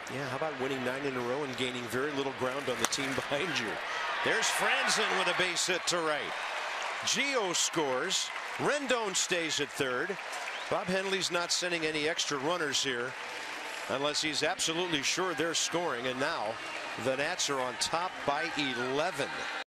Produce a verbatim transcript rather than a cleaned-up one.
Yeah, how about winning nine in a row and gaining very little ground on the team behind you? There's Frandsen with a base hit to right. Gio scores. Rendon stays at third. Bob Henley's not sending any extra runners here unless he's absolutely sure they're scoring. And now the Nats are on top by eleven.